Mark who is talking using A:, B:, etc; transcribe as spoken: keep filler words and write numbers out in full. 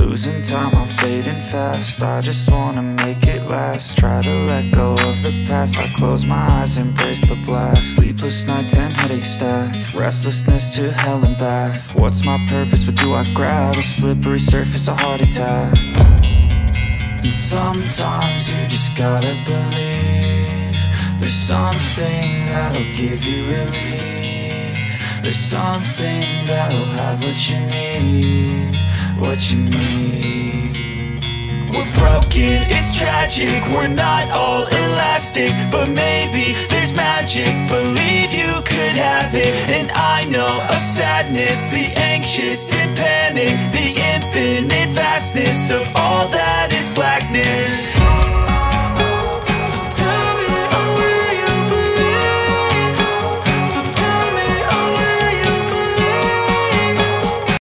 A: Losing time, I'm fading fast. I just wanna make it last. Try to let go of the past. I close my eyes, embrace the blast. Sleepless nights and headaches stack. Restlessness to hell and back. What's my purpose, what do I grab? A slippery surface, a heart attack. And sometimes you just gotta believe there's something that'll give you relief. There's something that'll have what you need, what you need. We're broken, it's tragic, we're not all elastic, but maybe there's magic. Believe you could have it. And I know of sadness, the anxious and panic, the